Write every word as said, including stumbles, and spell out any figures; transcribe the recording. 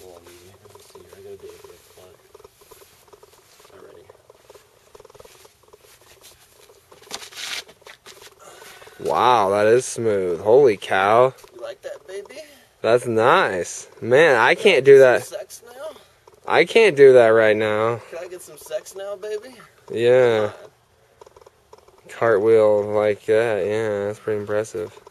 on me. Let's see, I gotta do it here. Come on. Alrighty. Wow, that is smooth. Holy cow. You like that, baby? That's nice. Man, I can't do that. Some sex now? I can't do that right now. Can I get some sex now, baby? Yeah. Cartwheel like that, yeah, that's pretty impressive.